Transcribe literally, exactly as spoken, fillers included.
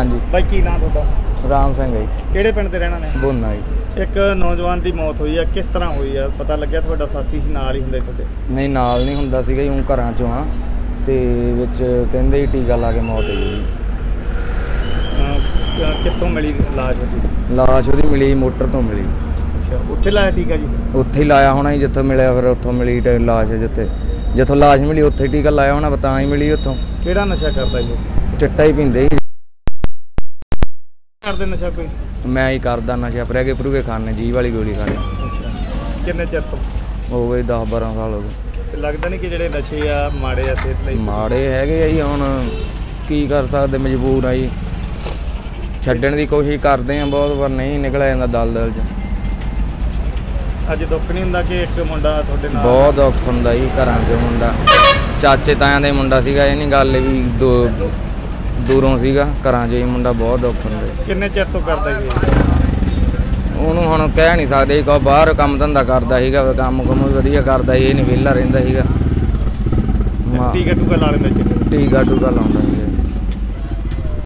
हाँ जी। ਬਾਈ ਕੀ ਨਾਮ ਤੁਹਾਡਾ? राम सिंह जी। ਕਿਹੜੇ ਪਿੰਡ ਦੇ ਰਹਿਣਾ ਨੇ? बोना जी। ਇੱਕ ਨੌਜਵਾਨ ਦੀ ਮੌਤ ਹੋਈ ਆ, ਕਿਸ ਤਰ੍ਹਾਂ ਹੋਈ ਆ? ਪਤਾ ਲੱਗਿਆ ਤੁਹਾਡਾ ਸਾਥੀ ਸੀ, ਨਾਲ ਹੀ ਹੁੰਦੇ ਤੁਹਾਡੇ? नहीं नाल नहीं हुंदा सीगा जी, घरां चों हाँ ते विच कहंदे जी टीका ला के मौत होई जी। ਅਹ, ਕਿੱਥੋਂ ਮਿਲੀ ਲਾਸ਼ ਉਹਦੀ? लाश ਉਹਦੀ मिली मोटर तो मिली। ਅੱਛਾ, ਉੱਥੇ ਲਾਇਆ ਟੀਕਾ ਜੀ? ਉੱਥੇ ਹੀ ਲਾਇਆ ਹੋਣਾ ਜੀ, ਜਿੱਥੋਂ ਮਿਲਿਆ ਫਿਰ ਉੱਥੋਂ ਮਿਲੀ ਟ- ਲਾਸ਼। ਜਿੱਥੇ ਜਿੱਥੋਂ ਲਾਸ਼ ਮਿਲੀ ਉੱਥੇ ਟੀਕਾ ਲਾਇਆ ਹੋਣਾ, ਤਾਂ ਹੀ ਮਿਲੀ ਉੱਥੋਂ। ਕਿਹੜਾ ਨਸ਼ਾ ਕਰਦਾ ਜੀ? ਚਿੱਟਾ ਹੀ ਪੀਂਦੇ ਸੀ। ਕਰਦੇ ਨਸ਼ਾ ਕੋਈ? ਮੈਂ ਹੀ ਕਰਦਾ ਨਸ਼ਾ, ਪ੍ਰੈਗੇ ਪਰੂਗੇ ਖਾਣੇ, ਜੀ ਵਾਲੀ ਗੋਲੀ ਖਾਣੇ। ਅੱਛਾ, ਕਿੰਨੇ ਚਿਰ ਤੋਂ? ਹੋ ਗਏ ਦਸ ਬਾਰਾਂ ਸਾਲ ਹੋ ਗਏ। ਤੇ ਲੱਗਦਾ ਨਹੀਂ ਕਿ ਜਿਹੜੇ ਨਸ਼ੇ ਆ ਮਾੜੇ ਆ ਸਿਹਤ ਲਈ? ਮਾੜੇ ਹੈਗੇ ਆ ਜੀ, ਹੁਣ ਕੀ ਕਰ ਸਕਦੇ, ਮਜਬੂਰ ਆ ਜੀ। ਛੱਡਣ ਦੀ ਕੋਸ਼ਿਸ਼ ਕਰਦੇ ਆ ਬਹੁਤ ਵਾਰ, ਨਹੀਂ ਨਿਕਲਿਆ ਜਾਂਦਾ ਦਲ ਦਲ 'ਚ। ਅੱਜ ਦੁੱਖ ਨਹੀਂ ਹੁੰਦਾ ਕਿ ਇੱਕ ਮੁੰਡਾ ਤੁਹਾਡੇ ਨਾਲ? ਬਹੁਤ ਦੁੱਖ ਹੁੰਦਾ ਜੀ, ਘਰਾਂ 'ਚ ਮੁੰਡਾ ਚਾਚੇ ਤਾਇਆਂ ਦਾ ਮੁੰਡਾ ਸੀਗਾ, ਇਹ ਨਹੀਂ ਗੱਲ ਵੀ ਦੋ ਦੂਰੋਂ ਸੀਗਾ, ਘਰਾਂ 'ਚ ਹੀ ਮੁੰਡਾ। ਬਹੁਤ ਦੁੱਖ ਹੁੰਦਾ। ਕਿੰਨੇ ਚਿਰ ਤੋਂ ਕਰਦਾ ਜੀ? ਉਹਨੂੰ ਹੁਣ ਕਹਿ ਨਹੀਂ ਸਕਦੇ ਜੀ, ਕਹੋ ਬਾਹਰ ਕੰਮ ਧੰਦਾ ਕਰਦਾ ਸੀਗਾ, ਕੰਮ ਕੁਮ ਵੀ ਵਧੀਆ ਕਰਦਾ ਸੀ, ਇਹ ਨਹੀਂ ਵਿਹਲਾ ਰਹਿੰਦਾ ਸੀਗਾ। ਟੀਕਾ ਟੂਕਾ ਲਾ ਲੈਂਦਾ? ਟੀਕਾ ਟੂਕਾ ਲਾਉਂਦਾ ਸੀ।